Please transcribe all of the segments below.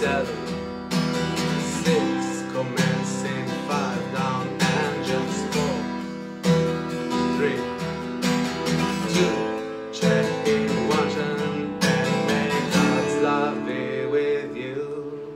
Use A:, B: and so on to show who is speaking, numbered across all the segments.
A: 7, 6, commencing 5, down engines 4, 3, 2, check ignition and may God's love be with you.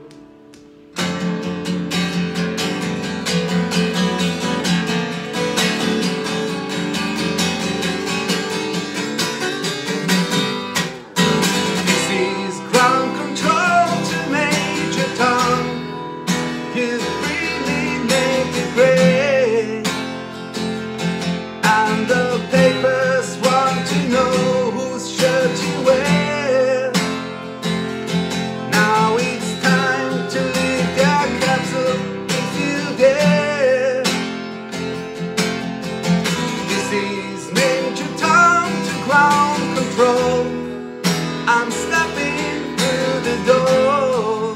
A: I'm stepping through the door,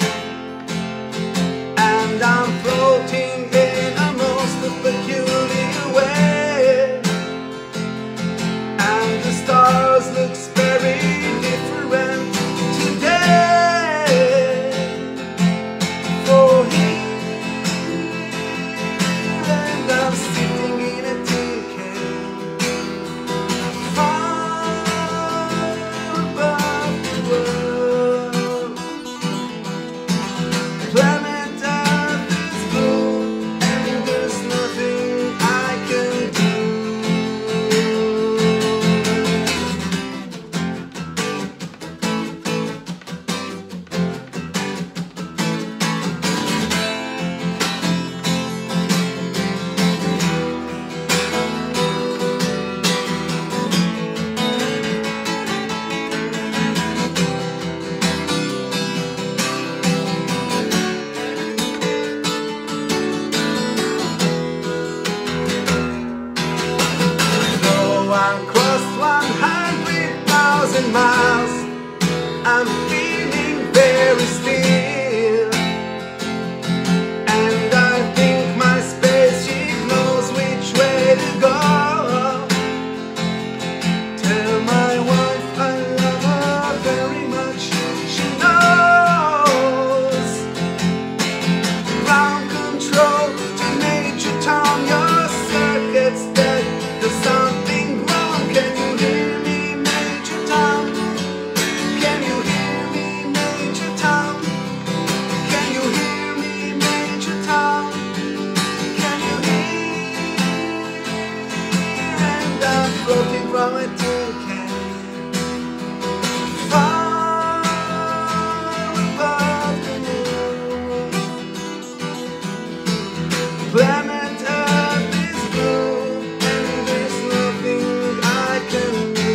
A: and I'm floating in a most peculiar way, and the stars look very different today. For here, and I'm sitting in a tin can, far above the world. Planet Earth is blue, and there's nothing I can do. Crossed 100,000 miles, I'm feeling very still, and I think my spaceship knows which way to go. Tell my wife I love her very much, she knows. Ground control to Major Tom, your circuit's dead, there's something wrong. Can you hear me, Major Tom? Can you hear me, Major Tom? Can you hear me, Major Tom? Can you hear? And I'm floating from a tin can, far above the moon. Planet Earth is blue, and there's nothing I can do.